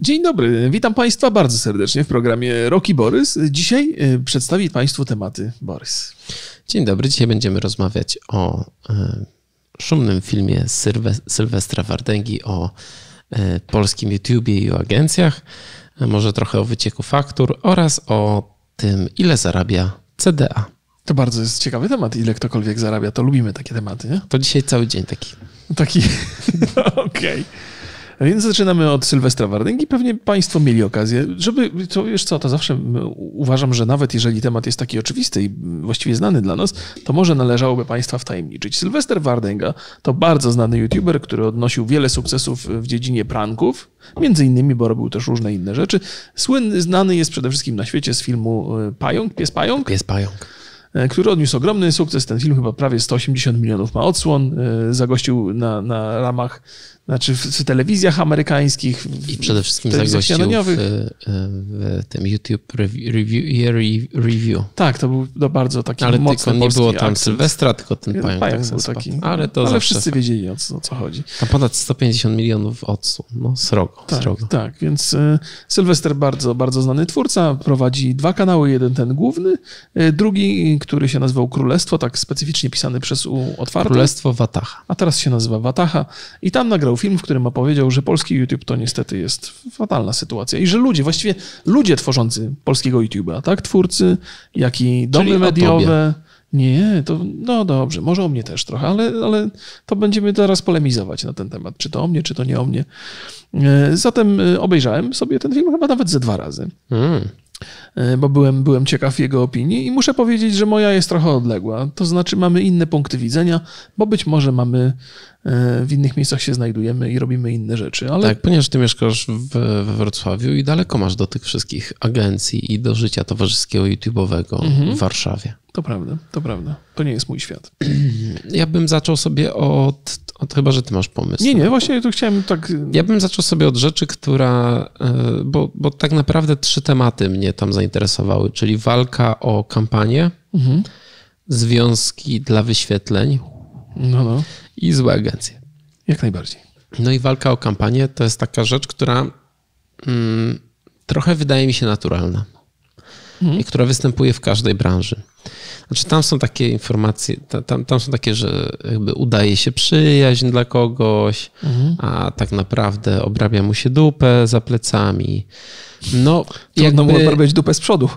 Dzień dobry, witam Państwa bardzo serdecznie w programie Roki Borys. Dzisiaj przedstawi Państwu tematy Borys. Dzień dobry, dzisiaj będziemy rozmawiać o szumnym filmie Sylwestra Wardęgi o polskim YouTubie i o agencjach, może trochę o wycieku faktur oraz o tym, ile zarabia CDA. To bardzo jest ciekawy temat, ile ktokolwiek zarabia, to lubimy takie tematy, nie? To dzisiaj cały dzień taki. Okej. Więc zaczynamy od Sylwestra Wardęgi. Pewnie Państwo mieli okazję, żeby, to wiesz co, to zawsze uważam, że nawet jeżeli temat jest taki oczywisty i właściwie znany dla nas, to może należałoby Państwa wtajemniczyć. Sylwester Wardęga to bardzo znany YouTuber, który odnosił wiele sukcesów w dziedzinie pranków, między innymi, bo robił też różne inne rzeczy. Znany jest przede wszystkim na świecie z filmu Pająk, Pies Pająk. Pies Pająk. Który odniósł ogromny sukces. Ten film chyba prawie 180 milionów ma odsłon. Zagościł na ramach, znaczy w telewizjach amerykańskich. I przede wszystkim zagościł w tym YouTube review. Tak, to był bardzo taki ale mocny tylko nie było tam akcent. Sylwestra, tylko ten pająk tak był taki. Ale wszyscy wiedzieli, o co chodzi. Tam ponad 150 milionów odsłon. No srogo. Tak, więc Sylwester bardzo, bardzo znany twórca. Prowadzi 2 kanały. Jeden ten główny, drugi, który się nazywał Królestwo, tak specyficznie pisany przez U otwarte. Królestwo Wataha. A teraz się nazywa Wataha. I tam nagrał film, w którym opowiedział, że polski YouTube to niestety jest fatalna sytuacja i że właściwie ludzie tworzący polskiego YouTube'a, tak? Twórcy, jak i domy mediowe. Nie, to no dobrze, może o mnie też trochę, ale to będziemy teraz polemizować na ten temat. Czy to o mnie, czy to nie o mnie. Zatem obejrzałem sobie ten film chyba nawet ze 2 razy. Bo byłem ciekaw jego opinii i muszę powiedzieć, że moja jest trochę odległa. To znaczy mamy inne punkty widzenia, bo być może w innych miejscach się znajdujemy i robimy inne rzeczy. Ale... Tak, ponieważ ty mieszkasz we Wrocławiu i daleko masz do tych wszystkich agencji i do życia towarzyskiego YouTube'owego w Warszawie. To prawda. To nie jest mój świat. Ja bym zaczął sobie od chyba, że ty masz pomysł. Nie, właśnie tu chciałem tak... Ja bym zaczął sobie od rzeczy, bo tak naprawdę 3 tematy mnie tam zainteresowały, czyli walka o kampanię, związki dla wyświetleń i złe agencje. Jak najbardziej. No i walka o kampanię to jest taka rzecz, która trochę wydaje mi się naturalna i która występuje w każdej branży. Znaczy tam są takie informacje, tam są takie, że jakby udaje się przyjaźń dla kogoś, a tak naprawdę obrabia mu się dupę za plecami. No, trudno mu obrabiać dupę z przodu.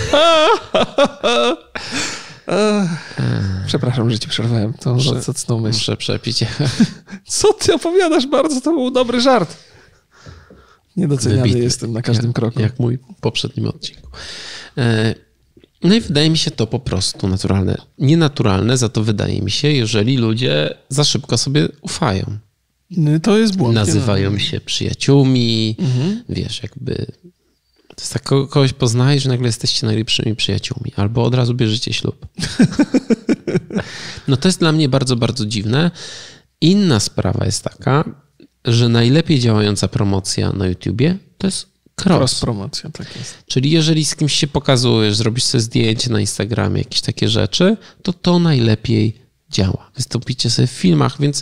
Przepraszam, że ci przerwałem. To zacną myśl. Muszę przepić. Co ty opowiadasz? Bardzo to był dobry żart. Niedoceniany jestem na każdym kroku. Jak mój poprzednim odcinku. No i wydaje mi się to po prostu naturalne. Nienaturalne za to wydaje mi się, jeżeli ludzie za szybko sobie ufają. To jest błąd. Nazywają się przyjaciółmi, wiesz, jakby... To jest tak, kogoś poznajesz, że nagle jesteście najlepszymi przyjaciółmi. Albo od razu bierzecie ślub. No to jest dla mnie bardzo, bardzo dziwne. Inna sprawa jest taka, że najlepiej działająca promocja na YouTubie to jest cross-promocja, tak jest. Czyli jeżeli z kimś się pokazujesz, zrobisz sobie zdjęcie na Instagramie, jakieś takie rzeczy, to najlepiej działa. Wystąpicie sobie w filmach, więc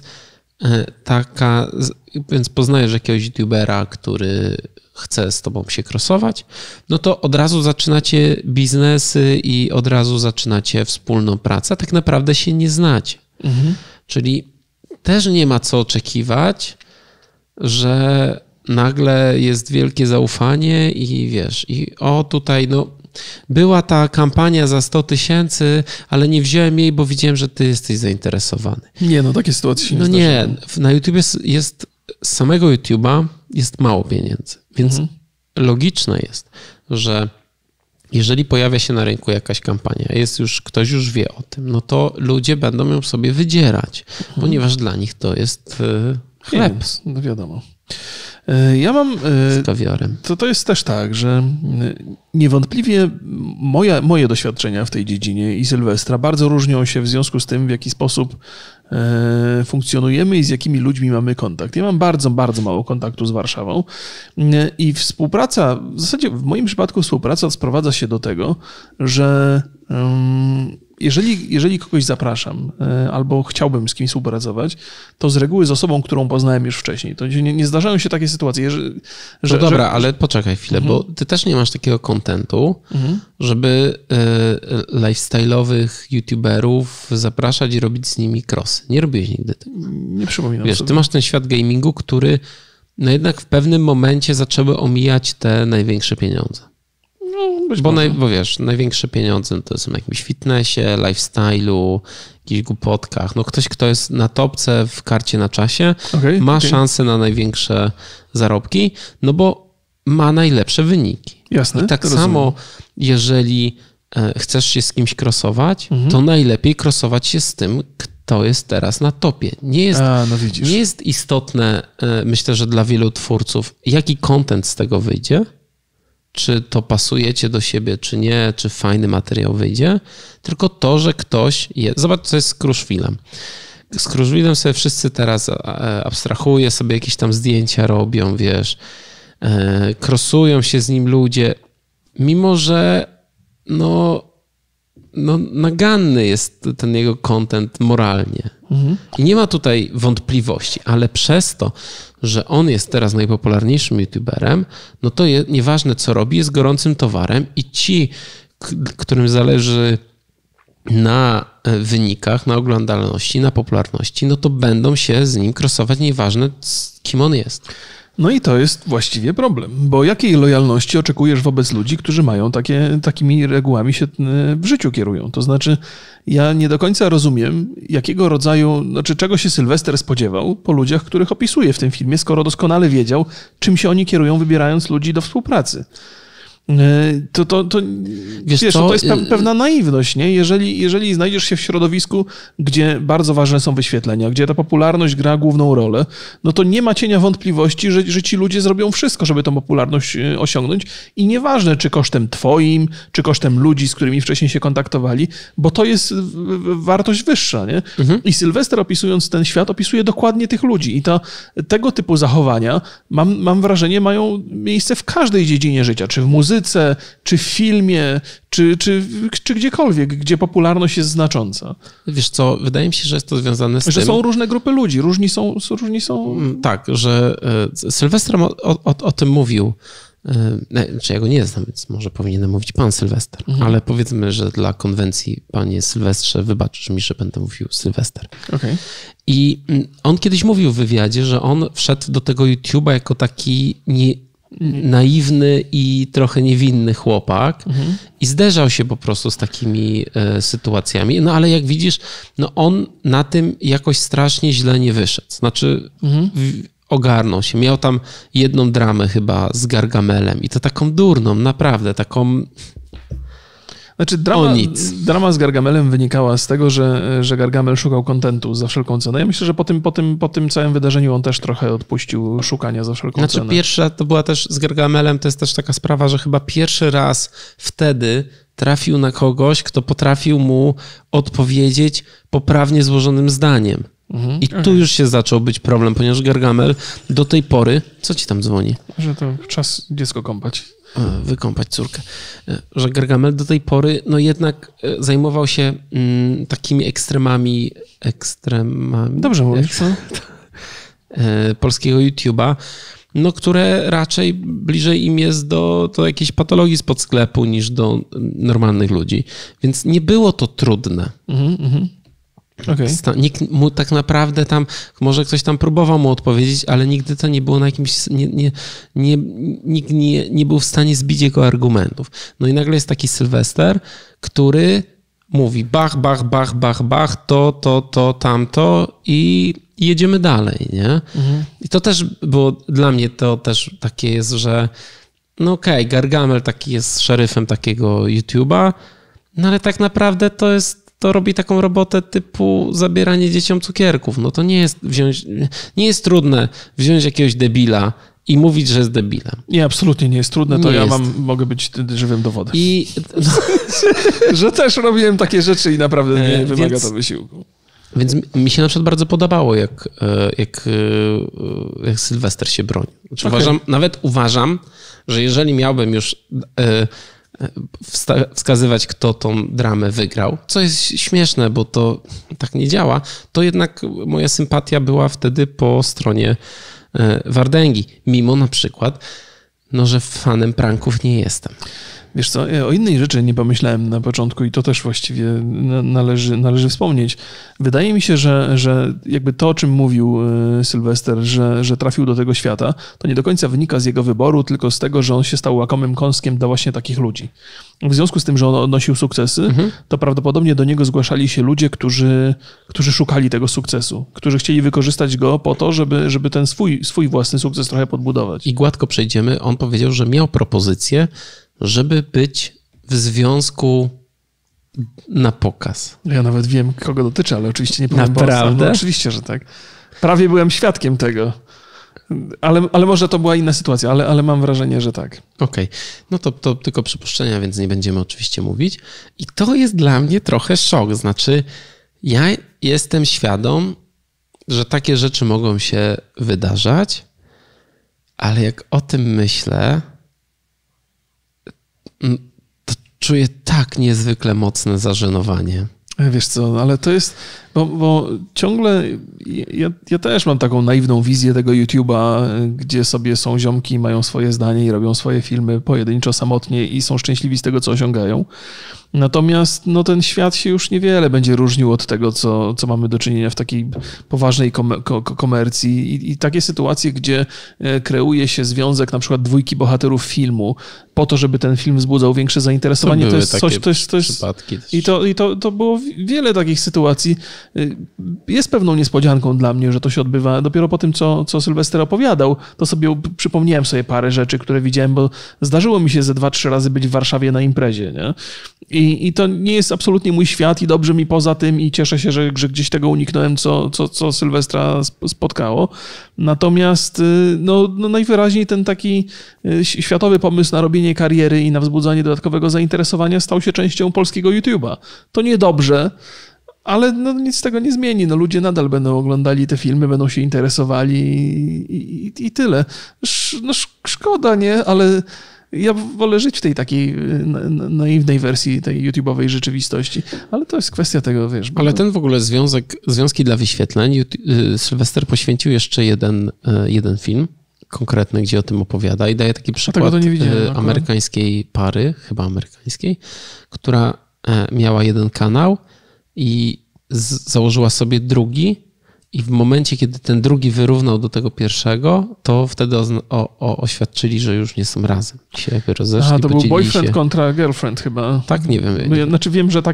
poznajesz jakiegoś YouTubera, który chce z tobą się crossować, no to od razu zaczynacie biznesy i od razu zaczynacie wspólną pracę, a tak naprawdę się nie znacie. Czyli też nie ma co oczekiwać, że nagle jest wielkie zaufanie i wiesz, tutaj była ta kampania za 100 000, ale nie wziąłem jej, bo widziałem, że ty jesteś zainteresowany. Nie, takie sytuacje się nie zdarzają. Na YouTubie z samego YouTube'a jest mało pieniędzy, więc logiczne jest, że jeżeli pojawia się na rynku jakaś kampania, ktoś już wie o tym, no to ludzie będą ją sobie wydzierać, ponieważ dla nich to jest chleb. No wiadomo. Ja mam... Z kawiorem. To jest też tak, że niewątpliwie moje doświadczenia w tej dziedzinie i Sylwestra bardzo różnią się w związku z tym, w jaki sposób funkcjonujemy i z jakimi ludźmi mamy kontakt. Ja mam bardzo, bardzo mało kontaktu z Warszawą i współpraca, w zasadzie w moim przypadku współpraca sprowadza się do tego, że jeżeli kogoś zapraszam albo chciałbym z kimś współpracować, to z reguły z osobą, którą poznałem już wcześniej. To nie zdarzają się takie sytuacje, że... dobra, ale poczekaj chwilę, bo ty też nie masz takiego kontentu, żeby lifestyle'owych youtuberów zapraszać i robić z nimi crossy. Nie robiłeś nigdy tego. Nie przypominam Wiesz, sobie. ty masz ten świat gamingu, który no jednak w pewnym momencie zaczęły omijać te największe pieniądze. Bo wiesz, największe pieniądze to są w jakimś fitnessie, lifestyle'u, jakichś głupotkach. No ktoś, kto jest na topce w karcie na czasie, ma szansę na największe zarobki, no bo ma najlepsze wyniki. Jasne. I tak samo, jeżeli chcesz się z kimś crossować, to najlepiej crossować się z tym, kto jest teraz na topie. Nie jest istotne, myślę, że dla wielu twórców, jaki content z tego wyjdzie, czy to pasujecie do siebie, czy nie, czy fajny materiał wyjdzie, tylko to, że ktoś jest. Zobacz, co jest z Kruszwilem. Z Kruszwilem sobie wszyscy teraz abstrahują, sobie jakieś tam zdjęcia robią, wiesz, krosują się z nim ludzie, mimo że naganny jest ten jego content moralnie. I nie ma tutaj wątpliwości, ale przez to, że on jest teraz najpopularniejszym youtuberem, no to nieważne co robi, jest gorącym towarem i ci, którym zależy na wynikach, na oglądalności, na popularności, no to będą się z nim crossować, nieważne kim on jest. No i to jest właściwie problem, bo jakiej lojalności oczekujesz wobec ludzi, którzy mają takimi regułami się w życiu kierują? To znaczy, ja nie do końca rozumiem, jakiego rodzaju, czego się Sylwester spodziewał po ludziach, których opisuje w tym filmie, skoro doskonale wiedział, czym się oni kierują, wybierając ludzi do współpracy. To jest pewna naiwność, nie? Jeżeli znajdziesz się w środowisku, gdzie bardzo ważne są wyświetlenia, gdzie ta popularność gra główną rolę, no to nie ma cienia wątpliwości, że ci ludzie zrobią wszystko, żeby tą popularność osiągnąć i nieważne, czy kosztem twoim, czy kosztem ludzi, z którymi wcześniej się kontaktowali, bo to jest wartość wyższa, nie? I Sylwester, opisując ten świat, opisuje dokładnie tych ludzi i tego typu zachowania, mam wrażenie, mają miejsce w każdej dziedzinie życia, czy w muzyce, czy w filmie, czy gdziekolwiek, gdzie popularność jest znacząca. Wiesz co, wydaje mi się, że jest to związane z tym... Że są różne grupy ludzi, różni są... Tak, że Sylwester o tym mówił. Znaczy ja go nie znam, więc może powinienem mówić pan Sylwester, ale powiedzmy, że dla konwencji, panie Sylwestrze, wybaczysz mi, że będę mówił Sylwester. Okay. I on kiedyś mówił w wywiadzie, że on wszedł do tego YouTube'a jako taki naiwny i trochę niewinny chłopak i zderzał się po prostu z takimi sytuacjami. No ale jak widzisz, no on na tym jakoś strasznie źle nie wyszedł. Znaczy ogarnął się. Miał tam jedną dramę chyba z Gargamelem i to taką durną, naprawdę, taką... Znaczy drama z Gargamelem wynikała z tego, że Gargamel szukał kontentu za wszelką cenę. Ja myślę, że po tym całym wydarzeniu on też trochę odpuścił szukania za wszelką cenę. Pierwsza to była też z Gargamelem, to jest też taka sprawa, że chyba pierwszy raz wtedy trafił na kogoś, kto potrafił mu odpowiedzieć poprawnie złożonym zdaniem. I tu już się zaczął być problem, ponieważ Gargamel do tej pory... Co ci tam dzwoni? Że to czas dziecko kąpać. Wykąpać córkę. Że Gargamel do tej pory no jednak zajmował się takimi ekstremami. Dobrze mówisz, co? Polskiego YouTube'a, no które raczej bliżej im jest do jakiejś patologii spod sklepu niż do normalnych ludzi. Więc nie było to trudne. Okay. Nikt mu tak naprawdę tam, może ktoś tam próbował mu odpowiedzieć, ale nigdy to nie było na jakimś, nikt nie był w stanie zbić jego argumentów. No i nagle jest taki Sylwester, który mówi bach, bach, bach, bach, bach, to, tamto i jedziemy dalej, nie? I to też było, dla mnie to też takie jest, że no okej, Gargamel taki jest szeryfem takiego YouTube'a, no ale tak naprawdę to robi taką robotę typu zabieranie dzieciom cukierków. No to nie jest trudne wziąć jakiegoś debila i mówić, że jest debilem. Nie, absolutnie nie jest trudne, to mogę być żywym dowodem. Że też robiłem takie rzeczy i naprawdę nie wymaga to wysiłku. Więc mi się na przykład bardzo podobało, jak Sylwester się broni. Znaczy, uważam, że jeżeli miałbym już wskazywać, kto tą dramę wygrał, co jest śmieszne, bo to tak nie działa, to jednak moja sympatia była wtedy po stronie Wardęgi, mimo na przykład, że fanem pranków nie jestem. Wiesz co, o innej rzeczy nie pomyślałem na początku i to też właściwie należy wspomnieć. Wydaje mi się, że jakby to, o czym mówił Sylwester, że trafił do tego świata, to nie do końca wynika z jego wyboru, tylko z tego, że on się stał łakomym kąskiem dla właśnie takich ludzi. W związku z tym, że on odnosił sukcesy, to prawdopodobnie do niego zgłaszali się ludzie, którzy szukali tego sukcesu, którzy chcieli wykorzystać go po to, żeby ten swój własny sukces trochę podbudować. I gładko przejdziemy. On powiedział, że miał propozycję, żeby być w związku na pokaz. Ja nawet wiem, kogo dotyczy, ale oczywiście nie powiem. Naprawdę? No, oczywiście, że tak. Prawie byłem świadkiem tego. Ale może to była inna sytuacja, ale mam wrażenie, że tak. Okej. No to tylko przypuszczenia, więc nie będziemy oczywiście mówić. I to jest dla mnie trochę szok. Znaczy, ja jestem świadom, że takie rzeczy mogą się wydarzać, ale jak o tym myślę, to czuję tak niezwykle mocne zażenowanie. Wiesz co, ale to jest, bo ciągle ja też mam taką naiwną wizję tego YouTube'a, gdzie sobie są ziomki, mają swoje zdanie i robią swoje filmy pojedynczo, samotnie i są szczęśliwi z tego, co osiągają. Natomiast ten świat się już niewiele będzie różnił od tego, co mamy do czynienia w takiej poważnej komercji i takie sytuacje, gdzie kreuje się związek na przykład dwójki bohaterów filmu po to, żeby ten film wzbudzał większe zainteresowanie. To jest coś, to jest przypadki też. I to było wiele takich sytuacji. Jest pewną niespodzianką dla mnie, że to się odbywa dopiero po tym, co Sylwester opowiadał. To sobie przypomniałem sobie parę rzeczy, które widziałem, bo zdarzyło mi się ze 2-3 razy być w Warszawie na imprezie, nie? I to nie jest absolutnie mój świat i dobrze mi poza tym i cieszę się, że gdzieś tego uniknąłem, co Sylwestra spotkało. Natomiast najwyraźniej ten taki światowy pomysł na robienie kariery i na wzbudzanie dodatkowego zainteresowania stał się częścią polskiego YouTube'a. To niedobrze, ale nic z tego nie zmieni. Ludzie nadal będą oglądali te filmy, będą się interesowali i tyle. Szkoda, nie? Ale ja wolę żyć w tej takiej naiwnej wersji tej YouTube'owej rzeczywistości, ale to jest kwestia tego, wiesz. Ale ten w ogóle związki dla wyświetleń, Sylwester poświęcił jeszcze jeden film konkretny, gdzie o tym opowiada i daje taki przykład amerykańskiej pary, chyba amerykańskiej, która miała jeden kanał i założyła sobie drugi i w momencie, kiedy ten drugi wyrównał do tego pierwszego, to wtedy oświadczyli, że już nie są razem. Się jakby rozeszli, to był boyfriend kontra girlfriend chyba. Tak, nie wiem. Znaczy wiem, że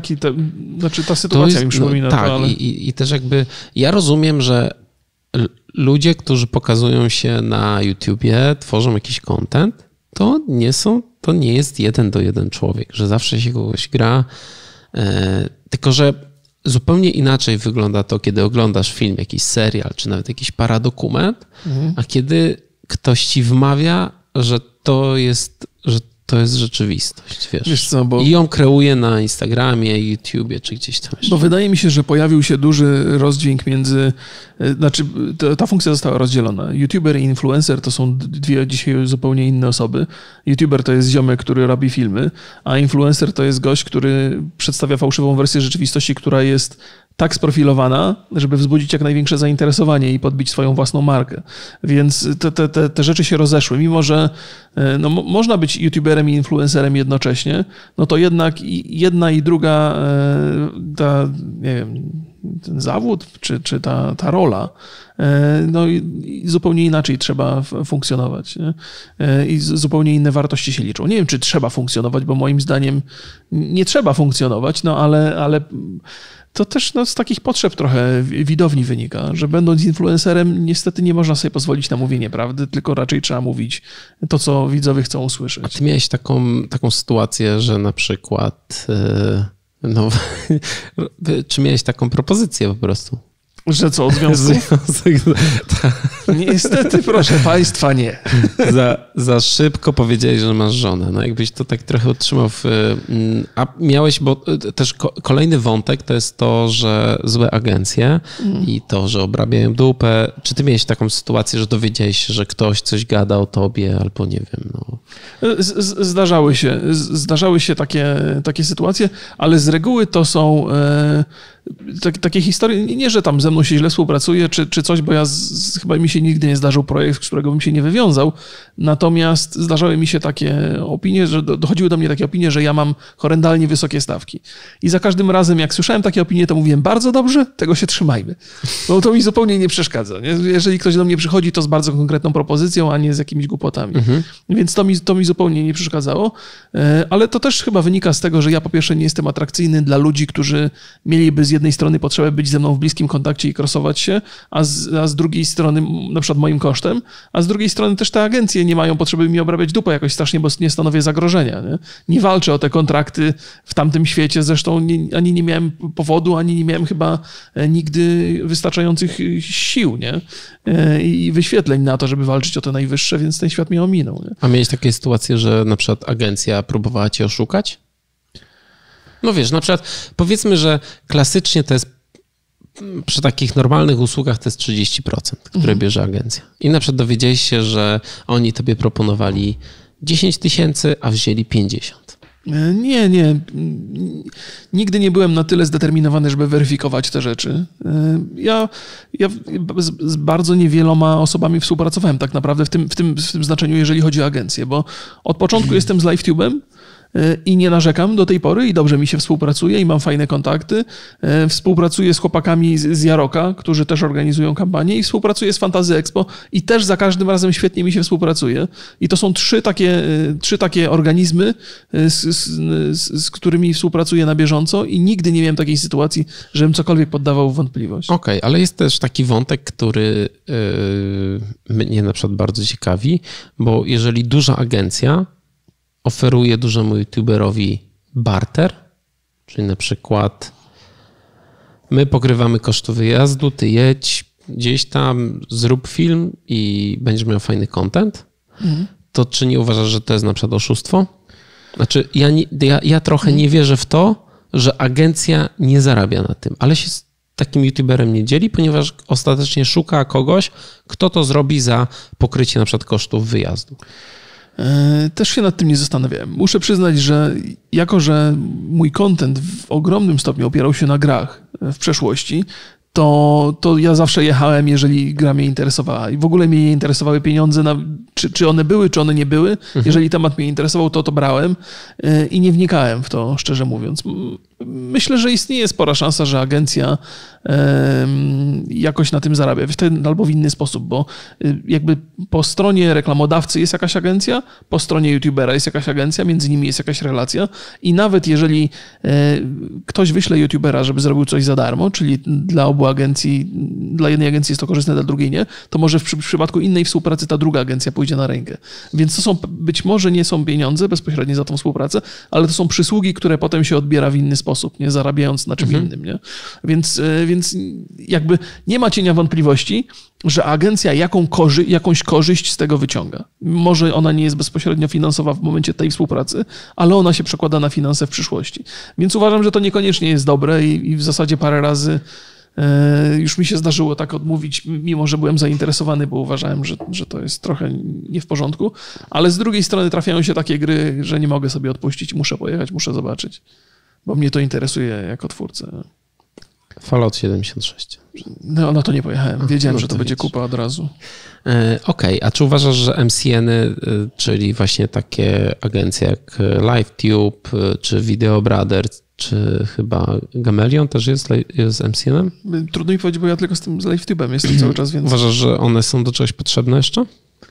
ta sytuacja mi przypomina tak, to, ale... i też jakby ja rozumiem, że ludzie, którzy pokazują się na YouTubie, tworzą jakiś content, to nie jest 1:1 człowiek, że zawsze się kogoś gra, tylko że zupełnie inaczej wygląda to, kiedy oglądasz film, jakiś serial, czy nawet jakiś paradokument, a kiedy ktoś ci wmawia, że to jest rzeczywistość, wiesz co, I ją kreuje na Instagramie, YouTubie, czy gdzieś tam jeszcze. Bo wydaje mi się, że pojawił się duży rozdźwięk między, ta funkcja została rozdzielona. YouTuber i influencer to są dwie dzisiaj zupełnie inne osoby. YouTuber to jest ziomek, który robi filmy, a influencer to jest gość, który przedstawia fałszywą wersję rzeczywistości, która jest tak sprofilowana, żeby wzbudzić jak największe zainteresowanie i podbić swoją własną markę. Więc te rzeczy się rozeszły. Mimo że można być YouTuberem i influencerem jednocześnie, to jednak jedna i druga nie wiem, ten zawód czy ta rola, zupełnie inaczej trzeba funkcjonować. Nie? I zupełnie inne wartości się liczą. Nie wiem, czy trzeba funkcjonować, bo moim zdaniem nie trzeba funkcjonować, ale to też z takich potrzeb trochę widowni wynika, że będąc influencerem niestety nie można sobie pozwolić na mówienie prawdy, tylko raczej trzeba mówić to, co widzowie chcą usłyszeć. A ty miałeś taką sytuację, że na przykład czy miałeś taką propozycję po prostu? Że co, od związków? Niestety, proszę państwa, nie. Za szybko powiedziałeś, że masz żonę. Jakbyś to tak trochę utrzymał a miałeś, bo też kolejny wątek to jest to, że złe agencje i to, że obrabiają dupę. Czy ty miałeś taką sytuację, że dowiedziałeś się, że ktoś coś gada o tobie albo nie wiem, Zdarzały się takie sytuacje, ale z reguły to są takie historie, nie, że tam ze mną się źle współpracuje, czy coś, bo chyba mi się nigdy nie zdarzył projekt, z którego bym się nie wywiązał, natomiast zdarzały mi się takie opinie, że dochodziły do mnie takie opinie, że ja mam horrendalnie wysokie stawki. I za każdym razem, jak słyszałem takie opinie, to mówiłem, bardzo dobrze, tego się trzymajmy. Bo to mi zupełnie nie przeszkadza. Nie? Jeżeli ktoś do mnie przychodzi, to z bardzo konkretną propozycją, a nie z jakimiś głupotami. Więc to mi zupełnie nie przeszkadzało. Ale to też chyba wynika z tego, że ja po pierwsze nie jestem atrakcyjny dla ludzi, którzy mieliby z jednej strony potrzebę być ze mną w bliskim kontakcie i crossować się, a z drugiej strony na przykład moim kosztem, a z drugiej strony też te agencje nie mają potrzeby mi obrabiać dupę jakoś strasznie, bo nie stanowię zagrożenia. Nie walczę o te kontrakty w tamtym świecie, zresztą ani nie miałem powodu, ani nie miałem chyba nigdy wystarczających sił, nie? I wyświetleń na to, żeby walczyć o te najwyższe, więc ten świat mnie ominął. Nie? A miałeś takie sytuacje, że na przykład agencja próbowała cię oszukać? No wiesz, na przykład powiedzmy, że klasycznie to jest przy takich normalnych usługach to jest 30%, które bierze agencja. I na przykład dowiedziałeś się, że oni tobie proponowali 10 000, a wzięli 50. Nie. Nigdy nie byłem na tyle zdeterminowany, żeby weryfikować te rzeczy. Ja z bardzo niewieloma osobami współpracowałem tak naprawdę w tym znaczeniu, jeżeli chodzi o agencję, bo od początku jestem z LiveTube'em i nie narzekam do tej pory i dobrze mi się współpracuje i mam fajne kontakty. Współpracuję z chłopakami z Jaroka, którzy też organizują kampanię i współpracuję z Fantasy Expo i też za każdym razem świetnie mi się współpracuje. I to są trzy takie organizmy, z którymi współpracuję na bieżąco i nigdy nie miałem takiej sytuacji, żebym cokolwiek poddawał w wątpliwość. Okej, ale jest też taki wątek, który mnie na przykład bardzo ciekawi, bo jeżeli duża agencja oferuje dużemu youtuberowi barter, czyli na przykład my pokrywamy koszty wyjazdu, ty jedź gdzieś tam, zrób film i będziesz miał fajny content, to czy nie uważasz, że to jest na przykład oszustwo? Znaczy ja trochę nie wierzę w to, że agencja nie zarabia na tym, ale się z takim youtuberem nie dzieli, ponieważ ostatecznie szuka kogoś, kto to zrobi za pokrycie na przykład kosztów wyjazdu. Też się nad tym nie zastanawiałem. Muszę przyznać, że jako, że mój content w ogromnym stopniu opierał się na grach w przeszłości, to ja zawsze jechałem, jeżeli gra mnie interesowała. I w ogóle mnie nie interesowały pieniądze, czy one były, czy one nie były. Jeżeli temat mnie interesował, to brałem i nie wnikałem w to, szczerze mówiąc. Myślę, że istnieje spora szansa, że agencja jakoś na tym zarabia w ten albo w inny sposób, bo jakby po stronie reklamodawcy jest jakaś agencja, po stronie youtubera jest jakaś agencja, między nimi jest jakaś relacja i nawet jeżeli ktoś wyśle youtubera, żeby zrobił coś za darmo, czyli dla obu agencji, dla jednej agencji jest to korzystne, dla drugiej nie, to może w przypadku innej współpracy ta druga agencja pójdzie na rękę. Więc to są, być może nie są pieniądze bezpośrednie za tą współpracę, ale to są przysługi, które potem się odbiera w inny sposób, nie zarabiając na czym innym. Nie? Więc jakby nie ma cienia wątpliwości, że agencja jakąś korzyść z tego wyciąga. Może ona nie jest bezpośrednio finansowa w momencie tej współpracy, ale ona się przekłada na finanse w przyszłości. Więc uważam, że to niekoniecznie jest dobre i w zasadzie parę razy już mi się zdarzyło tak odmówić, mimo że byłem zainteresowany, bo uważałem, że to jest trochę nie w porządku, ale z drugiej strony trafiają się takie gry, że nie mogę sobie odpuścić, muszę pojechać, muszę zobaczyć, bo mnie to interesuje jako twórcę. Fallout 76. No to nie pojechałem. Wiedziałem, że to będzie kupa od razu. Okej, a czy uważasz, że MCN-y, czyli właśnie takie agencje jak LiveTube, czy Video Brothers, czy chyba Gamelion też jest MCN-em? Trudno mi powiedzieć, bo ja tylko z LiveTube'em jestem cały czas, więc... Uważasz, że one są do czegoś potrzebne jeszcze?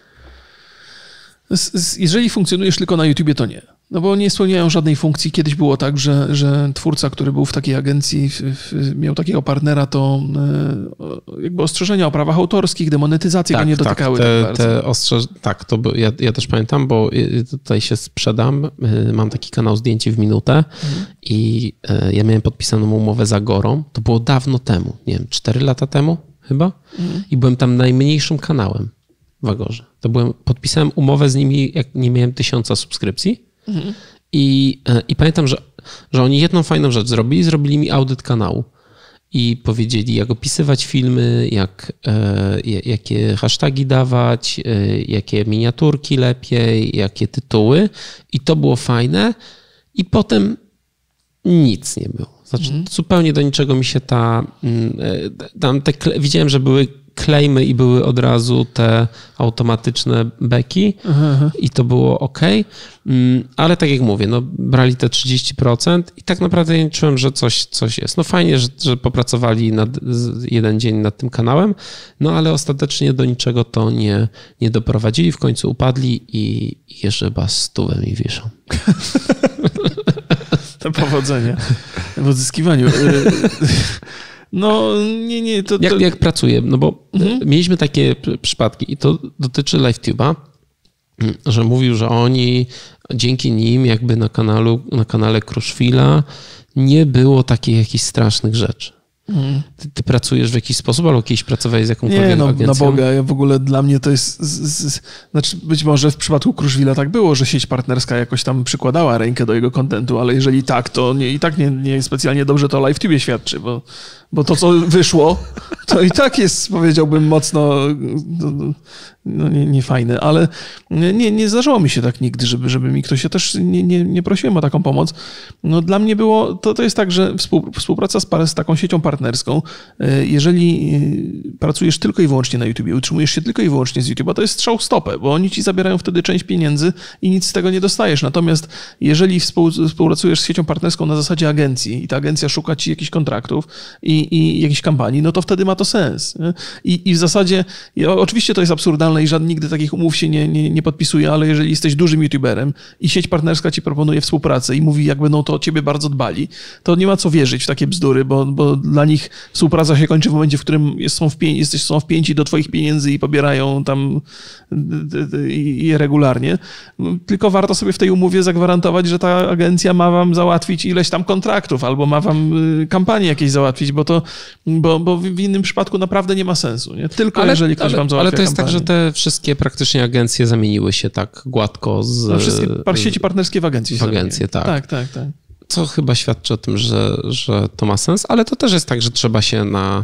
Jeżeli funkcjonujesz tylko na YouTubie, to nie. No bo nie spełniają żadnej funkcji. Kiedyś było tak, że twórca, który był w takiej agencji, miał takiego partnera, to jakby ostrzeżenia o prawach autorskich, demonetyzacje go nie dotykały tak bardzo. To ja też pamiętam, bo tutaj się sprzedam. Mam taki kanał Zdjęcie w minutę i ja miałem podpisaną umowę z Agorą. To było dawno temu, nie wiem, 4 lata temu chyba i byłem tam najmniejszym kanałem w Agorze. Podpisałem umowę z nimi, jak nie miałem 1000 subskrypcji. I pamiętam, że oni jedną fajną rzecz zrobili mi audyt kanału. i powiedzieli, jak opisywać filmy, jakie hasztagi dawać, jakie miniaturki lepiej, jakie tytuły. I to było fajne. I potem nic nie było. Znaczy, zupełnie do niczego mi się widziałem, że były claimy i były od razu te automatyczne beki i to było ok. Ale tak jak mówię, no brali te 30% i tak naprawdę ja nie czułem, że coś jest. No fajnie, że popracowali jeden dzień nad tym kanałem, no ale ostatecznie do niczego to nie doprowadzili. W końcu upadli i jeszcze chyba 100 mi wiszą. To powodzenie w odzyskiwaniu. No nie. Jak pracuję? No bo mieliśmy takie przypadki i to dotyczy LiveTube'a, że mówił, że oni dzięki nim jakby na kanale Kruszwila nie było takich jakichś strasznych rzeczy. Ty pracujesz w jakiś sposób, albo kiedyś pracowałeś z jakąkolwiek agencją? Na Boga, w ogóle dla mnie to jest... Znaczy być może w przypadku Kruszwila tak było, że sieć partnerska jakoś tam przykładała rękę do jego kontentu, ale jeżeli tak, to nie specjalnie dobrze to LiveTube świadczy, bo to, co wyszło, to i tak jest, powiedziałbym, mocno niefajne, ale nie zdarzyło mi się tak nigdy, żeby mi ktoś, ja też nie prosiłem o taką pomoc. No dla mnie było, to jest tak, że współpraca z taką siecią partnerską, jeżeli pracujesz tylko i wyłącznie na YouTubie, utrzymujesz się tylko i wyłącznie z YouTube'a, to jest strzał w stopę, bo oni ci zabierają wtedy część pieniędzy i nic z tego nie dostajesz. Natomiast jeżeli współpracujesz z siecią partnerską na zasadzie agencji i ta agencja szuka ci jakichś kontraktów i jakiejś kampanii, no to wtedy ma to sens. I w zasadzie, oczywiście to jest absurdalne i nigdy takich umów się nie podpisuje, ale jeżeli jesteś dużym YouTuberem i sieć partnerska ci proponuje współpracę i mówi, jak będą to o ciebie bardzo dbali, to nie ma co wierzyć w takie bzdury, bo dla nich współpraca się kończy w momencie, w którym są wpięci do twoich pieniędzy i pobierają tam je regularnie. Tylko warto sobie w tej umowie zagwarantować, że ta agencja ma wam załatwić ileś tam kontraktów albo ma wam kampanię jakieś załatwić, bo w innym przypadku naprawdę nie ma sensu. Nie? Tylko jeżeli ktoś wam załatwia. Ale to jest kampanię. tak, że te wszystkie praktycznie agencje zamieniły się tak gładko z... Wszystkie sieci partnerskie w agencji. W agencje, tak. Tak. Co chyba świadczy o tym, że to ma sens, ale to też jest tak, że trzeba się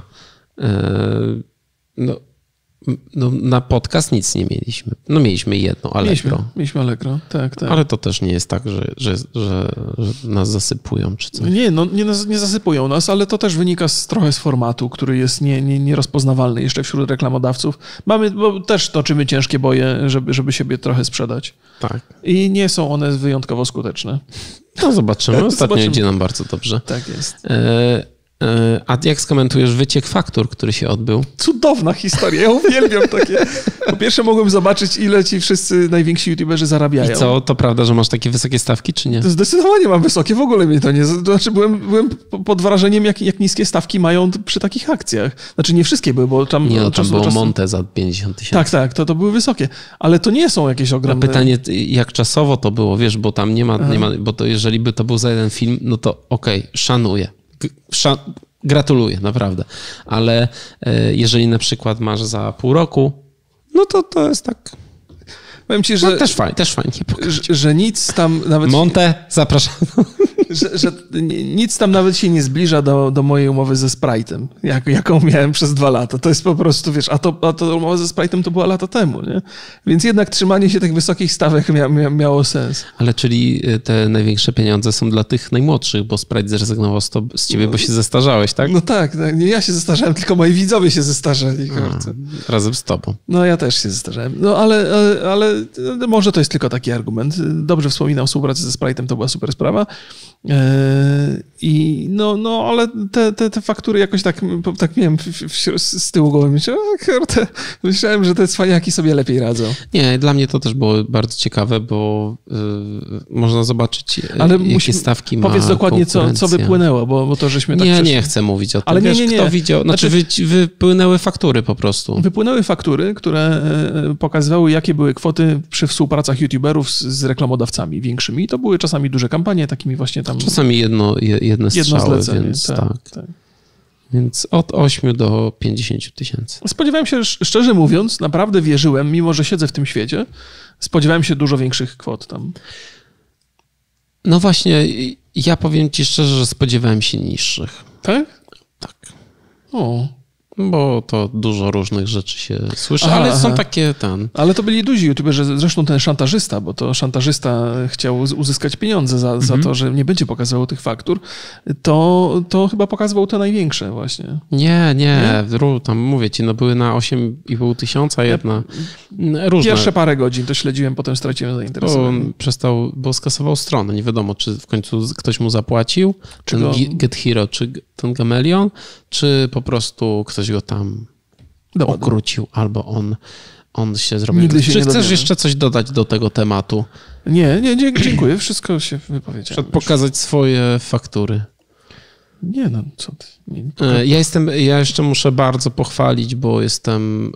na podcast nic nie mieliśmy. No mieliśmy jedno, Allegro. Mieliśmy Allegro, tak. Ale to też nie jest tak, że nas zasypują czy coś. Nie zasypują nas, ale to też wynika trochę z formatu, który jest nierozpoznawalny jeszcze wśród reklamodawców. Bo też toczymy ciężkie boje, żeby siebie trochę sprzedać. Tak. I nie są one wyjątkowo skuteczne. No zobaczymy. Ostatnio idzie nam bardzo dobrze. Tak jest. A jak skomentujesz wyciek faktur, który się odbył? Cudowna historia, ja uwielbiam takie. Po pierwsze mogłem zobaczyć, ile ci wszyscy najwięksi youtuberzy zarabiają. I co, to prawda, że masz takie wysokie stawki, czy nie? Zdecydowanie mam wysokie, w ogóle mnie to nie... Znaczy byłem pod wrażeniem, jak niskie stawki mają przy takich akcjach. Znaczy nie wszystkie były, bo tam... tam było Monte za 50 000. Tak, to były wysokie. Ale to nie są jakieś ogromne... A pytanie, jak czasowo to było, wiesz, bo tam nie ma bo to jeżeli by to był za jeden film, no to okej, szanuję. Gratuluję, naprawdę. Ale jeżeli na przykład masz za pół roku, no to jest tak... Powiem ci, że... No, też fajnie pokazać. Że nic tam nawet... Monte, zapraszam. Że nic tam nawet się nie zbliża do mojej umowy ze Sprite'em, jaką miałem przez 2 lata. To jest po prostu, wiesz, a to umowa ze Sprite'em to była lata temu, nie? Więc jednak trzymanie się tych wysokich stawek miało sens. Ale czyli te największe pieniądze są dla tych najmłodszych, bo Sprite zrezygnował z ciebie, bo się zestarzałeś, tak? No tak, nie ja się zestarzałem, tylko moi widzowie się zestarzeli. Razem z tobą. No ja też się zestarzałem. No ale może to jest tylko taki argument. Dobrze wspominam współpracę ze Sprite'em, to była super sprawa. I ale te faktury jakoś tak miałem z tyłu głowy. Myślałem, że te cwaniaki sobie lepiej radzą. Nie, dla mnie to też było bardzo ciekawe, bo można zobaczyć, jakie stawki ma powiedz dokładnie, co wypłynęło, bo to żeśmy tak... Nie chcę mówić o tym. Ale wiesz, nie. Kto widział? Wypłynęły faktury po prostu. Wypłynęły faktury, które pokazywały, jakie były kwoty przy współpracach youtuberów z reklamodawcami większymi. I to były czasami duże kampanie, takimi właśnie tam... Czasami jedne strzały, zlecenie, więc tak. Więc od 8 do 50 000. Spodziewałem się, szczerze mówiąc, naprawdę wierzyłem, mimo że siedzę w tym świecie, spodziewałem się dużo większych kwot tam. No właśnie, ja powiem ci szczerze, że spodziewałem się niższych. Tak? Tak. O. Bo to dużo różnych rzeczy się słyszy, ale są takie Ale to byli duzi youtuberzy, zresztą ten szantażysta, bo to szantażysta chciał uzyskać pieniądze za to, że nie będzie pokazywał tych faktur, to chyba pokazywał te największe właśnie. Nie? Tam mówię ci, były na 8,5 tysiąca jedna. Różne. Pierwsze parę godzin to śledziłem, potem straciłem zainteresowanie. Bo skasował stronę. Nie wiadomo, czy w końcu ktoś mu zapłacił, czy Get Hero, czy ten Gamelion, czy po prostu ktoś go tam okrócił, albo on się zrobił. Nigdy się czy nie chcesz dowiemy. jeszcze coś dodać do tego tematu? Nie, dziękuję. Wszystko się wypowiedziałem. Pokazać swoje faktury. Nie, co ty. Ja jeszcze muszę bardzo pochwalić, bo jestem...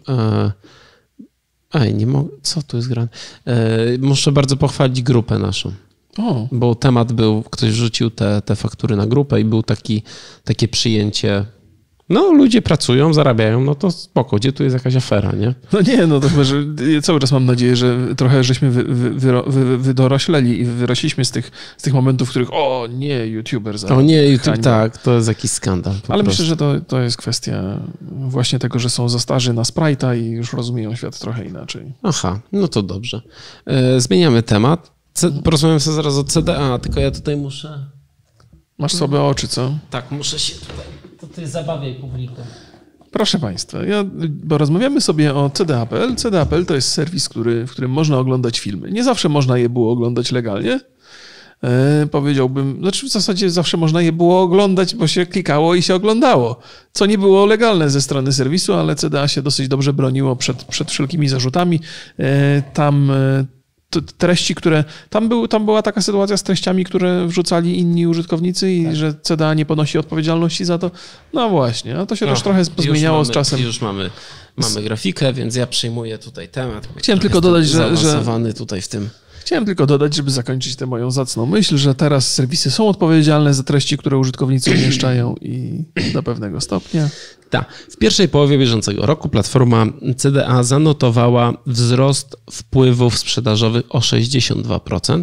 nie mogę... Co tu jest grane? Muszę bardzo pochwalić grupę naszą. Bo temat był, ktoś wrzucił te faktury na grupę i był takie przyjęcie. Ludzie pracują, zarabiają, to spoko, gdzie tu jest jakaś afera, nie? To chyba, że cały czas mam nadzieję, że trochę żeśmy wydorośleli i wyrośliśmy z tych momentów, w których YouTuber YouTube, tak, to jest jakiś skandal. Ale myślę, że to jest kwestia właśnie tego, że są za starzy na Sprite'a i już rozumieją świat trochę inaczej. Aha, to dobrze. Zmieniamy temat. Porozmawiam sobie zaraz o CDA, tylko ja tutaj muszę... Masz słabe oczy, co? Tak, muszę się tutaj... To ty zabawiaj publikę. Proszę Państwa, bo rozmawiamy sobie o CDA.pl. CDA.pl to jest serwis, w którym można oglądać filmy. Nie zawsze można je było oglądać legalnie. Powiedziałbym, w zasadzie zawsze można je było oglądać, bo się klikało i się oglądało, co nie było legalne ze strony serwisu, ale CDA się dosyć dobrze broniło przed wszelkimi zarzutami. Tam treści, które... Tam była taka sytuacja z treściami, które wrzucali inni użytkownicy i że CDA nie ponosi odpowiedzialności za to. No właśnie, a to się też trochę zmieniało z czasem. Już mamy grafikę, więc ja przyjmuję tutaj temat. Chciałem tylko dodać, zaawansowany tutaj w tym. Chciałem tylko dodać, żeby zakończyć tę moją zacną myśl, że teraz serwisy są odpowiedzialne za treści, które użytkownicy umieszczają i do pewnego stopnia. Tak. W pierwszej połowie bieżącego roku platforma CDA zanotowała wzrost wpływów sprzedażowych o 62%,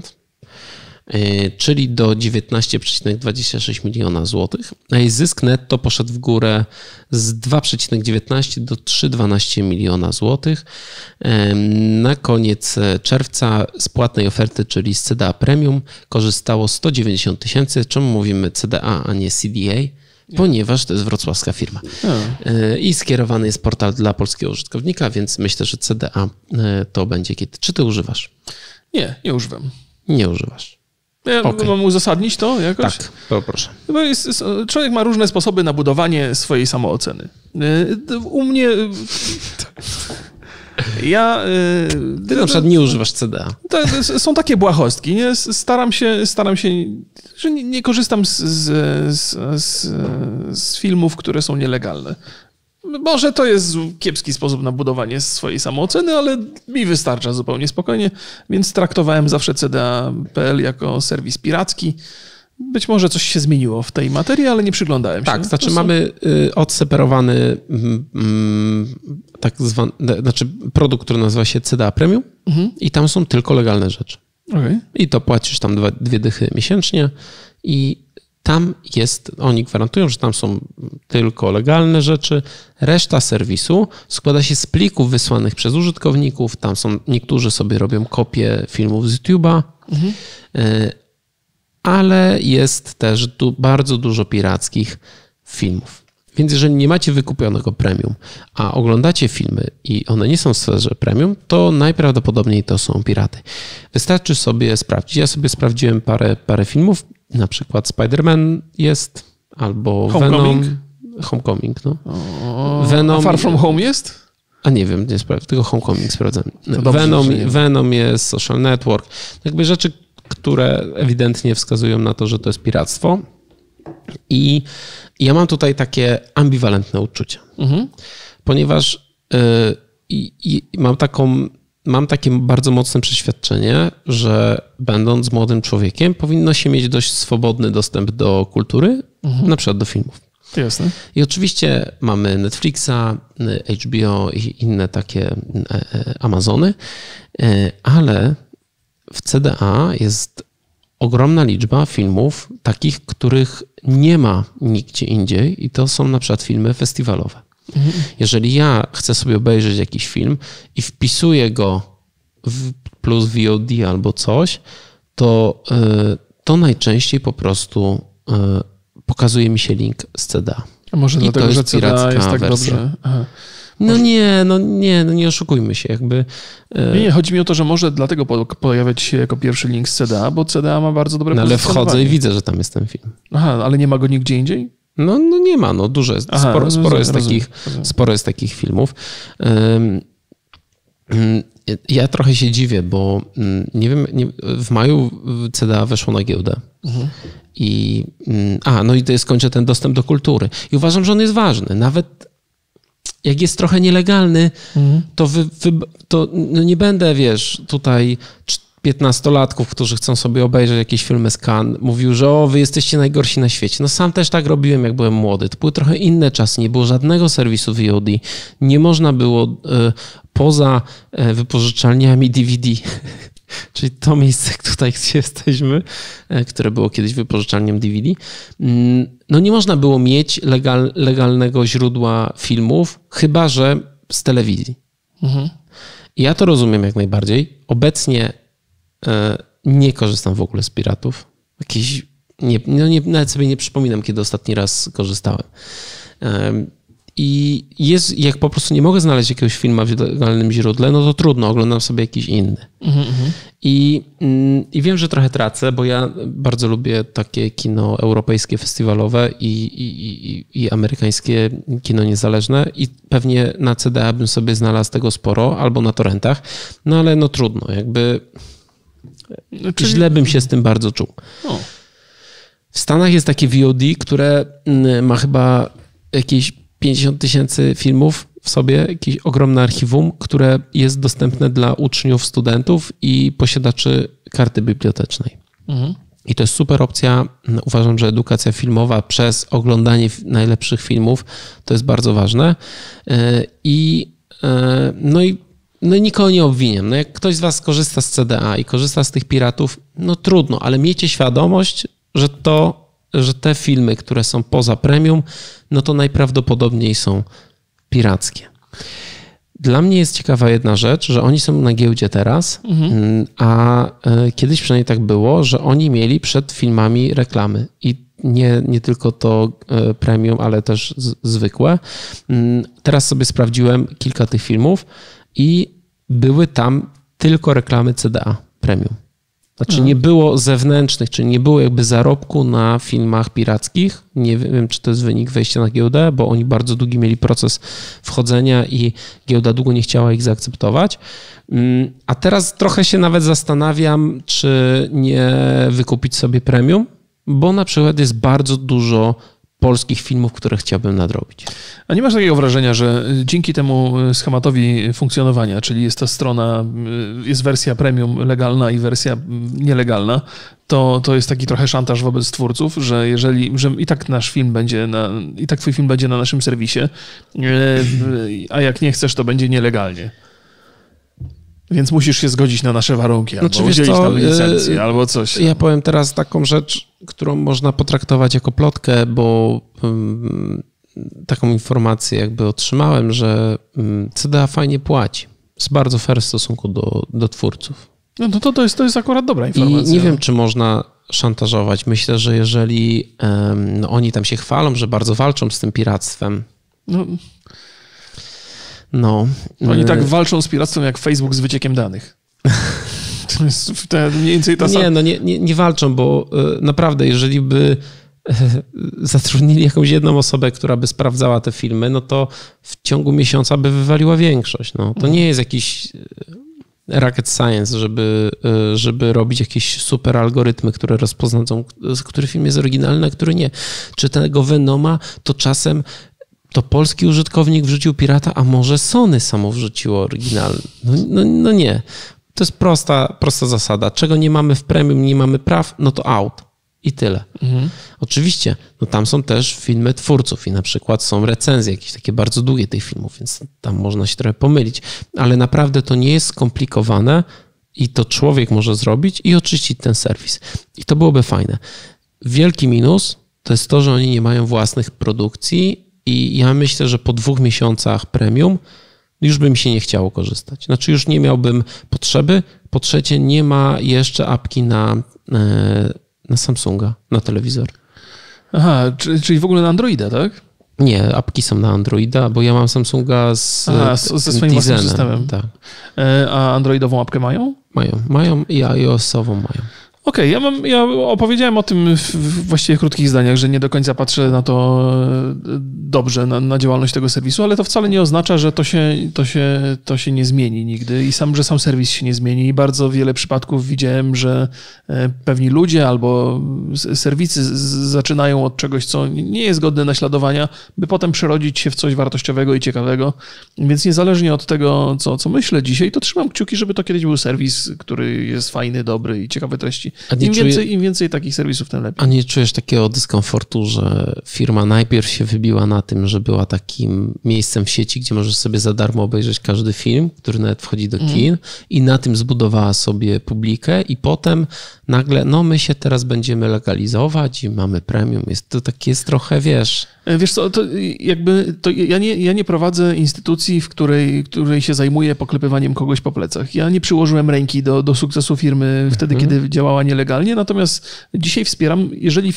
czyli do 19,26 miliona złotych, a jej zysk netto poszedł w górę z 2,19 do 3,12 miliona złotych. Na koniec czerwca z płatnej oferty, czyli z CDA Premium, korzystało 190 000. Czemu mówimy CDA, a nie CDA? Ponieważ to jest wrocławska firma. I skierowany jest portal dla polskiego użytkownika, więc myślę, że CDA to będzie kiedy. Czy ty używasz? Nie używam. Nie używasz. Mam uzasadnić to jakoś? Tak, proszę. Bo człowiek ma różne sposoby na budowanie swojej samooceny. U mnie... Ty na przykład nie używasz CDA. Są takie błahostki. Nie? Staram się, że nie korzystam z filmów, które są nielegalne. Może to jest kiepski sposób na budowanie swojej samooceny, ale mi wystarcza zupełnie spokojnie, więc traktowałem zawsze CDA.pl jako serwis piracki. Być może coś się zmieniło w tej materii, ale nie przyglądałem się. Tak, znaczy mamy odseparowany produkt, który nazywa się CDA Premium i tam są tylko legalne rzeczy. Okay. I to płacisz tam 2 dychy miesięcznie i tam oni gwarantują, że tam są tylko legalne rzeczy. Reszta serwisu składa się z plików wysłanych przez użytkowników. Tam niektórzy sobie robią kopie filmów z YouTube'a, ale jest też bardzo dużo pirackich filmów. Więc jeżeli nie macie wykupionego premium, a oglądacie filmy i one nie są w sferze premium, to najprawdopodobniej to są piraty. Wystarczy sobie sprawdzić. Ja sobie sprawdziłem parę filmów, na przykład Spider-Man jest, albo Homecoming, no. Venom. Far From Home jest? A nie wiem, nie sprawdzę, tylko Homecoming sprawdzam. Dobrze, Venom jest, Social Network. Jakby rzeczy, które ewidentnie wskazują na to, że to jest piractwo. I ja mam tutaj takie ambiwalentne uczucia, ponieważ mam takie bardzo mocne przeświadczenie, że będąc młodym człowiekiem powinno się mieć dość swobodny dostęp do kultury, na przykład do filmów. Jasne. I oczywiście mamy Netflixa, HBO i inne takie Amazony, ale w CDA jest ogromna liczba filmów, takich, których nie ma nigdzie indziej i to są na przykład filmy festiwalowe. Jeżeli ja chcę sobie obejrzeć jakiś film i wpisuję go w plus VOD albo coś, to najczęściej po prostu pokazuje mi się link z CDA. A może dlatego, że CDA jest tak dobrze? Aha. Nie oszukujmy się. Jakby. Nie, chodzi mi o to, że może dlatego pojawiać się jako pierwszy link z CDA, bo CDA ma bardzo dobre pozycjonowanie. Ale wchodzę i widzę, że tam jest ten film. Aha, ale nie ma go nigdzie indziej? No nie ma, dużo jest. Sporo jest takich filmów. Ja trochę się dziwię, bo nie wiem, w maju CDA weszło na giełdę. I to jest, kończę ten dostęp do kultury. I uważam, że on jest ważny. Nawet jak jest trochę nielegalny, to nie będę, tutaj 15-latków, którzy chcą sobie obejrzeć jakieś filmy z Cannes, mówił, że wy jesteście najgorsi na świecie. No sam też tak robiłem, jak byłem młody. To były trochę inne czasy, nie było żadnego serwisu VOD. Nie można było poza wypożyczalniami DVD, czyli to miejsce tutaj, gdzie jesteśmy, które było kiedyś wypożyczalnią DVD, nie można było mieć legalnego źródła filmów, chyba że z telewizji. I ja to rozumiem jak najbardziej. Obecnie nie korzystam w ogóle z piratów. Nawet sobie nie przypominam, kiedy ostatni raz korzystałem. I jak po prostu nie mogę znaleźć jakiegoś filmu w legalnym źródle, to trudno, oglądam sobie jakiś inny. I wiem, że trochę tracę, bo ja bardzo lubię takie kino europejskie, festiwalowe i amerykańskie kino niezależne i pewnie na CDA bym sobie znalazł tego sporo, albo na torrentach, ale trudno, źle bym się z tym bardzo czuł. W Stanach jest takie VOD, które ma chyba jakieś 50 000 filmów w sobie, jakieś ogromne archiwum, które jest dostępne dla uczniów, studentów i posiadaczy karty bibliotecznej. I to jest super opcja. Uważam, że edukacja filmowa przez oglądanie najlepszych filmów to jest bardzo ważne. I nikogo nie obwiniam. Jak ktoś z was korzysta z CDA i korzysta z tych piratów, trudno, ale miejcie świadomość, że te filmy, które są poza premium, to najprawdopodobniej są pirackie. Dla mnie jest ciekawa jedna rzecz, że oni są na giełdzie teraz, a kiedyś przynajmniej tak było, że oni mieli przed filmami reklamy i nie tylko to premium, ale też zwykłe. Teraz sobie sprawdziłem kilka tych filmów i były tam tylko reklamy CDA premium. Znaczy nie było zewnętrznych, czyli nie było zarobku na filmach pirackich. Nie wiem, czy to jest wynik wejścia na giełdę, bo oni bardzo długi mieli proces wchodzenia i giełda długo nie chciała ich zaakceptować. A teraz trochę się nawet zastanawiam, czy nie wykupić sobie premium, bo na przykład jest bardzo dużo polskich filmów, które chciałbym nadrobić. A nie masz takiego wrażenia, że dzięki temu schematowi funkcjonowania, czyli jest ta strona, jest wersja premium legalna i wersja nielegalna, to jest taki trochę szantaż wobec twórców, że że i tak nasz film będzie i tak twój film będzie na naszym serwisie, a jak nie chcesz, to będzie nielegalnie. Więc musisz się zgodzić na nasze warunki, albo udzielić tam licencję, albo coś. Ja powiem teraz taką rzecz, którą można potraktować jako plotkę, bo taką informację otrzymałem, że CDA fajnie płaci. Jest bardzo fair w stosunku do twórców. To jest akurat dobra informacja. I nie wiem, czy można szantażować. Myślę, że jeżeli oni tam się chwalą, że bardzo walczą z tym piractwem. Oni tak walczą z piractwem jak Facebook z wyciekiem danych. To jest mniej więcej ta sama. Nie walczą, bo naprawdę, jeżeli by zatrudnili jakąś jedną osobę, która by sprawdzała te filmy, to w ciągu miesiąca by wywaliła większość. To nie jest jakiś rocket science, żeby robić jakieś super algorytmy, które rozpoznają, który film jest oryginalny, a który nie. Czy tego Venoma to czasem to polski użytkownik wrzucił pirata, a może Sony samo wrzuciło oryginalny? Nie. To jest prosta zasada. Czego nie mamy w premium, nie mamy praw, to out. I tyle. Oczywiście, tam są też filmy twórców i na przykład są recenzje jakieś takie bardzo długie tych filmów, więc tam można się trochę pomylić. Ale naprawdę to nie jest skomplikowane i to człowiek może zrobić i oczyścić ten serwis. I to byłoby fajne. Wielki minus to jest to, że oni nie mają własnych produkcji i ja myślę, że po 2 miesiącach premium już by mi się nie chciało korzystać. Znaczy już nie miałbym potrzeby. Po trzecie, nie ma jeszcze apki na Samsunga, na telewizor. Aha, czyli w ogóle na Androida, tak? Nie, apki są na Androida, bo ja mam Samsunga ze swoim własnym systemem. Tak. A androidową apkę mają? Mają i iOS-ową mają. Okej, ja opowiedziałem o tym w właściwie krótkich zdaniach, że nie do końca patrzę na to dobrze, na działalność tego serwisu, ale to wcale nie oznacza, że to się nie zmieni nigdy i że sam serwis się nie zmieni. I bardzo wiele przypadków widziałem, że pewni ludzie albo serwisy zaczynają od czegoś, co nie jest godne naśladowania, by potem przerodzić się w coś wartościowego i ciekawego. Więc niezależnie od tego, co myślę dzisiaj, to trzymam kciuki, żeby to kiedyś był serwis, który jest fajny, dobry i ciekawe treści. Im więcej takich serwisów, tym lepiej. A nie czujesz takiego dyskomfortu, że firma najpierw się wybiła na tym, że była takim miejscem w sieci, gdzie możesz sobie za darmo obejrzeć każdy film, który nawet wchodzi do kin i na tym zbudowała sobie publikę i potem nagle, my się teraz będziemy legalizować i mamy premium. Jest trochę, wiesz... Wiesz co, ja nie prowadzę instytucji, w której się zajmuję poklepywaniem kogoś po plecach. Ja nie przyłożyłem ręki do sukcesu firmy wtedy, kiedy działała nielegalnie, natomiast dzisiaj wspieram, jeżeli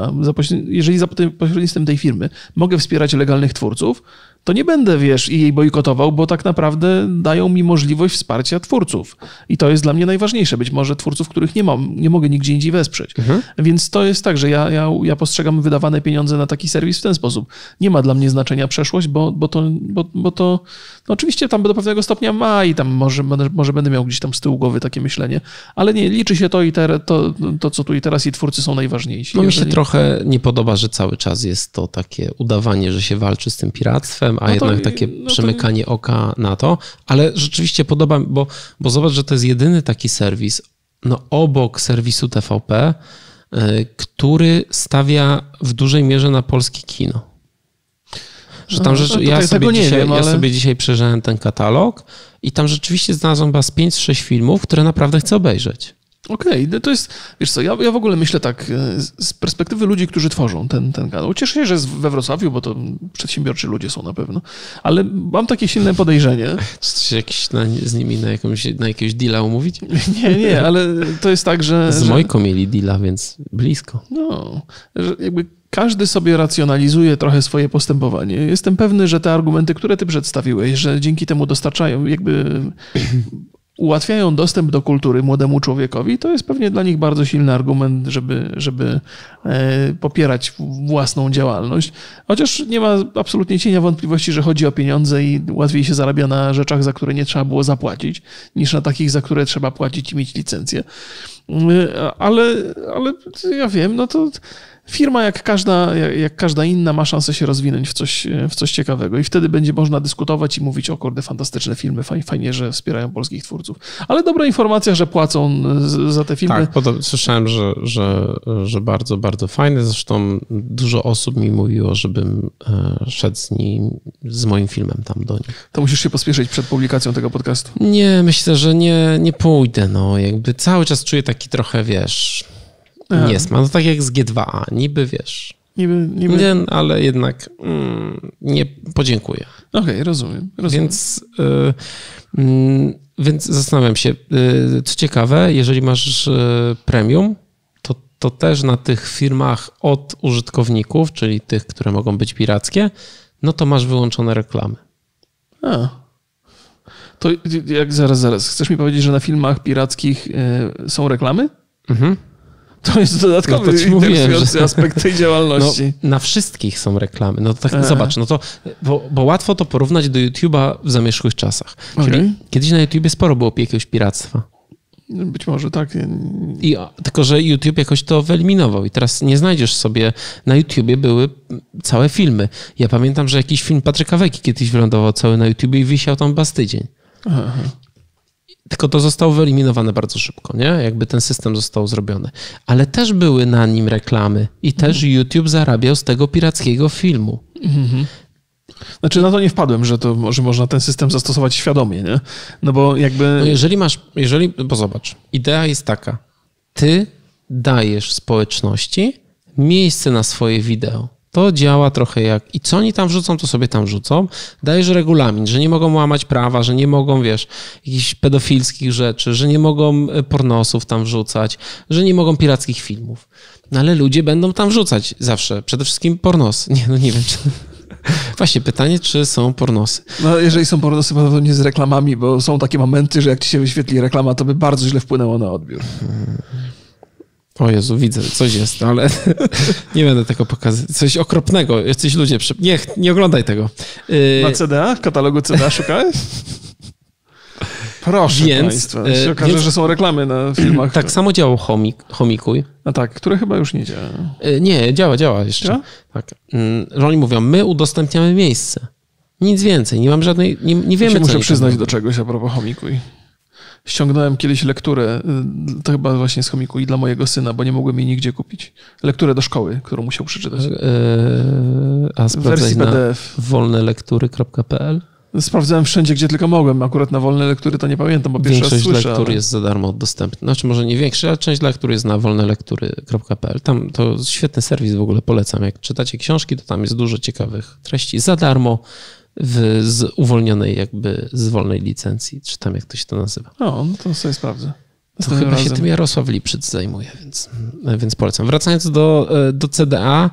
za pośrednictwem tej firmy mogę wspierać legalnych twórców, to nie będę, jej bojkotował, bo tak naprawdę dają mi możliwość wsparcia twórców. I to jest dla mnie najważniejsze. Być może twórców, których nie mogę nigdzie indziej wesprzeć. Więc to jest tak, że ja postrzegam wydawane pieniądze na taki serwis w ten sposób. Nie ma dla mnie znaczenia przeszłość, bo to oczywiście tam do pewnego stopnia ma i tam może będę miał gdzieś tam z tyłu głowy takie myślenie, ale nie, liczy się to co tu i teraz i twórcy są najważniejsi. Mi się trochę nie podoba, że cały czas jest to takie udawanie, że się walczy z tym piractwem, a jednak takie przymykanie oka na to, ale rzeczywiście podoba mi, bo zobacz, że to jest jedyny taki serwis, obok serwisu TVP, który stawia w dużej mierze na polskie kino. Że tam ja sobie dzisiaj przejrzałem ten katalog i tam rzeczywiście znalazłem chyba z 5-6 filmów, które naprawdę chcę obejrzeć. Okej, to jest, wiesz co, ja w ogóle myślę tak, z perspektywy ludzi, którzy tworzą ten kanał. Cieszę się, że jest we Wrocławiu, bo to przedsiębiorczy ludzie są na pewno, ale mam takie silne podejrzenie. Czy jakiś z nimi na jakiegoś deala umówić? Nie, ale to jest tak, że... Z Mojką mieli deala, więc blisko. Że jakby każdy sobie racjonalizuje trochę swoje postępowanie. Jestem pewny, że te argumenty, które ty przedstawiłeś, że dzięki temu dostarczają ułatwiają dostęp do kultury młodemu człowiekowi, to jest pewnie dla nich bardzo silny argument, żeby popierać własną działalność. Chociaż nie ma absolutnie cienia wątpliwości, że chodzi o pieniądze i łatwiej się zarabia na rzeczach, za które nie trzeba było zapłacić, niż na takich, za które trzeba płacić i mieć licencję. Ale ja wiem, to firma jak każda inna ma szansę się rozwinąć w coś ciekawego i wtedy będzie można dyskutować i mówić, o kurde, fantastyczne filmy, fajnie, że wspierają polskich twórców. Ale dobra informacja, że płacą za te filmy. Tak, słyszałem, że bardzo, bardzo fajne. Zresztą dużo osób mi mówiło, żebym szedł z moim filmem tam do nich. To musisz się pospieszyć przed publikacją tego podcastu. Nie, myślę, że nie pójdę. Jakby cały czas czuję taki trochę, niesmak. Tak jak z G2A. Niby, Niby. Nie, ale jednak nie podziękuję. Okej, rozumiem. Więc zastanawiam się, co ciekawe, jeżeli masz premium, to też na tych firmach od użytkowników, czyli tych, które mogą być pirackie, to masz wyłączone reklamy. To jak zaraz. Chcesz mi powiedzieć, że na filmach pirackich są reklamy? Mhm. To jest dodatkowy interesujący aspekt tej działalności. Na wszystkich są reklamy. Zobacz, bo łatwo to porównać do YouTube'a w zamierzchłych czasach. Czyli kiedyś na YouTubie sporo było jakiegoś piractwa. Być może tak. Tylko, że YouTube jakoś to wyeliminował i teraz nie znajdziesz sobie, na YouTubie były całe filmy. Ja pamiętam, że jakiś film Patryka Wejki kiedyś wylądował cały na YouTubie i wisiał tam chyba z tydzień. Aha. Tylko to zostało wyeliminowane bardzo szybko, nie? Jakby ten system został zrobiony. Ale też były na nim reklamy i też YouTube zarabiał z tego pirackiego filmu. Znaczy na to nie wpadłem, że można ten system zastosować świadomie, nie? No bo jakby... No bo zobacz, idea jest taka. Ty dajesz społeczności miejsce na swoje wideo. To działa trochę jak... I co oni tam wrzucą, to sobie tam wrzucą. Dajesz regulamin, że nie mogą łamać prawa, że nie mogą, jakichś pedofilskich rzeczy, że nie mogą pornosów tam wrzucać, że nie mogą pirackich filmów. No ale ludzie będą tam wrzucać zawsze. Przede wszystkim pornos. Nie wiem, czy... Właśnie pytanie, czy są pornosy? No jeżeli są pornosy, to nie z reklamami, bo są takie momenty, że jak ci się wyświetli reklama, to by bardzo źle wpłynęło na odbiór. O Jezu, widzę, coś jest, ale nie będę tego pokazywać. Coś okropnego. Jacyś ludzie... Nie oglądaj tego. Na CDA? W katalogu CDA szukałeś? Proszę Państwa. Się okaże, że są reklamy na filmach. Tak samo działał Homikuj. A tak, które chyba już nie działa. Nie, działa jeszcze. Ja? Tak. Że oni mówią, my udostępniamy miejsce. Nic więcej, nie mam żadnej... Nie wiemy, co muszę przyznać do czegoś a propos Homikuj. Ściągnąłem kiedyś lekturę, to chyba właśnie z Homikuj dla mojego syna, bo nie mogłem jej nigdzie kupić. Lekturę do szkoły, którą musiał przeczytać. A sprawdzaj na wolnelektury.pl? Sprawdzałem wszędzie, gdzie tylko mogłem. Akurat na wolne lektury to nie pamiętam, bo pierwszy raz słyszę. Większość lektur jest za darmo dostępna. Znaczy może nie większość, ale część lektur jest na wolnelektury.pl. Tam to świetny serwis w ogóle, polecam. Jak czytacie książki, to tam jest dużo ciekawych treści za darmo z uwolnionej z wolnej licencji, czy tam jak to się to nazywa. No to sobie sprawdzę. To chyba się tym Jarosław Liprzyc zajmuje, więc polecam. Wracając do CDA,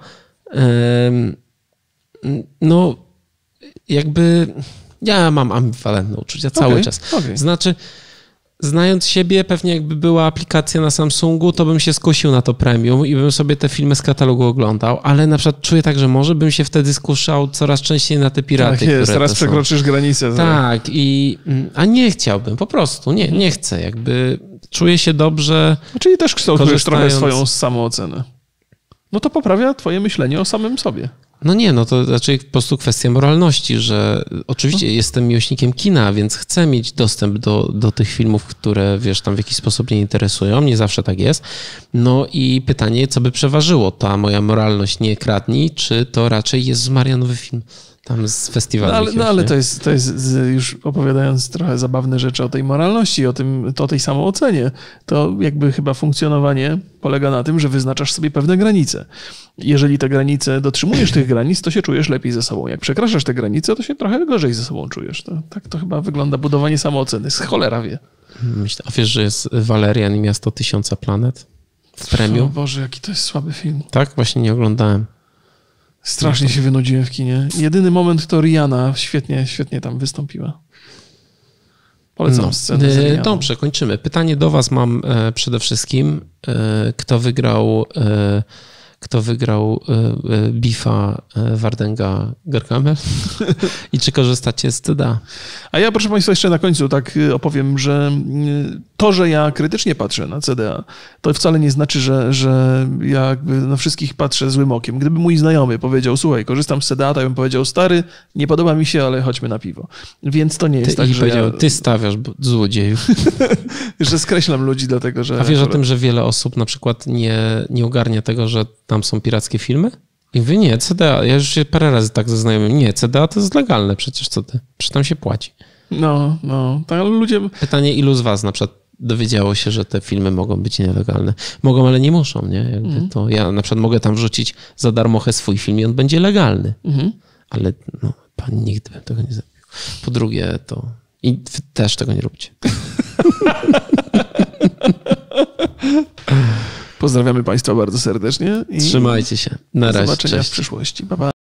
no jakby ja mam ambiwalentne uczucia cały czas. Znaczy, znając siebie, pewnie jakby była aplikacja na Samsungu, to bym się skusił na to premium i bym sobie te filmy z katalogu oglądał, ale na przykład czuję tak, że może bym się wtedy skuszał coraz częściej na te piraty, tak jest, teraz przekroczysz granicę. Tak, a nie chciałbym, po prostu, nie chcę, jakby czuję się dobrze. Czyli też kształtujesz trochę swoją samoocenę. No to poprawia twoje myślenie o samym sobie. No nie, no to raczej po prostu kwestia moralności, że oczywiście jestem miłośnikiem kina, więc chcę mieć dostęp do tych filmów, które, tam w jakiś sposób mnie interesują. Nie zawsze tak jest. No i pytanie, co by przeważyło? Ta moja moralność nie kradnij, czy to raczej jest Marianowy film tam z festiwalu? Ale to jest już opowiadając trochę zabawne rzeczy o tej moralności, o tej samoocenie, to jakby chyba funkcjonowanie polega na tym, że wyznaczasz sobie pewne granice. Jeżeli te granice, dotrzymujesz tych granic, to się czujesz lepiej ze sobą. Jak przekraczasz te granice, to się trochę gorzej ze sobą czujesz. Tak to chyba wygląda budowanie samooceny. Z cholera wie. Myślę, a wiesz, że jest Valerian i Miasto Tysiąca Planet w premium? O Boże, jaki to jest słaby film. Tak? Właśnie nie oglądałem. Strasznie się wynudziłem w kinie. Jedyny moment to Rihanna świetnie tam wystąpiła. Polecam scenę z Rihanną. Dobrze, kończymy. Pytanie do was mam przede wszystkim. Kto wygrał Bifa Wardenga Gargamel i czy korzystacie z CDA? A ja, proszę Państwa, jeszcze na końcu tak opowiem, że to, że ja krytycznie patrzę na CDA, to wcale nie znaczy, że ja jakby na wszystkich patrzę złym okiem. Gdyby mój znajomy powiedział, słuchaj, korzystam z CDA, to ja bym powiedział, stary, nie podoba mi się, ale chodźmy na piwo. Więc to nie jest tak, że ty stawiasz, złodzieju. że skreślam ludzi dlatego, że... A wiesz o tym, że wiele osób na przykład nie ogarnia tego, że tam są pirackie filmy? I wy nie, CDA, ja już się parę razy tak ze znajomymi, nie, CDA to jest legalne przecież, co ty? Przecież tam się płaci. No, tak, ale ludzie... Pytanie, ilu z was na przykład dowiedziało się, że te filmy mogą być nielegalne? Mogą, ale nie muszą, nie? To ja na przykład mogę tam wrzucić za darmochę swój film i on będzie legalny. Ale pan nigdy bym tego nie zrobił. Po drugie to... I wy też tego nie róbcie. Pozdrawiamy Państwa bardzo serdecznie. Trzymajcie się. Na razie. Do zobaczenia Cześć. w przyszłości. Pa, pa.